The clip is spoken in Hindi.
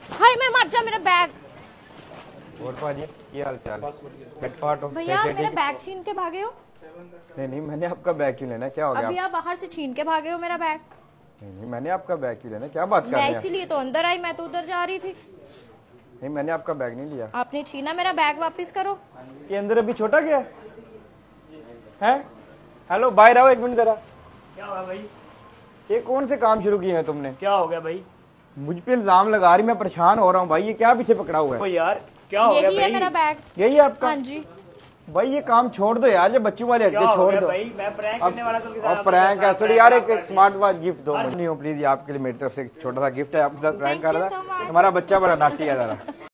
हाय मैं मर जा, मेरा बैग। और पाजी ये हाल चाल? फटफाट हो भैया आप मेरा बैग छीन के भागे हो। नहीं मैंने आपका बैग क्यों लेना, क्या हो गया? अभी आप बाहर से छीन के भागे हो मेरा बैग। नहीं मैंने आपका बैग क्यों लेना, क्या बात कर रहे मैं हैं? इसीलिए तो अंदर आई, मैं तो उधर जा रही थी। नहीं मैंने आपका बैग नहीं लिया। आपने छीना मेरा बैग, वापस करो। ये अंदर अभी छोटा गया है? हेलो बाहर आओ एक मिनट जरा। क्या हुआ भाई? ये कौन से काम शुरू किए हैं तुमने? क्या हो गया भाई? मुझ पे इल्जाम लगा रही, मैं परेशान हो रहा हूँ भाई। ये क्या पीछे पकड़ा हुआ ओ है? यार क्या हो गया यही है भाई? मेरा बैग। यही है आपका? हाँ जी। भाई ये काम छोड़ दो यार, ये बच्चों वाले क्या हरकत हो छोड़ गया दो। भाई? मैं प्रैंक करने वाला था उनके साथ, अब आपके प्रैंक है साथ सॉरी यार, एक प्रैंक स्मार्ट वॉच गिफ्ट दो। नहीं हो प्लीज, ये आपके लिए मेरी तरफ से एक छोटा सा गिफ्ट है, आपके साथ प्रैंक कर रहा है। हमारा बच्चा बड़ा नाटी है जरा।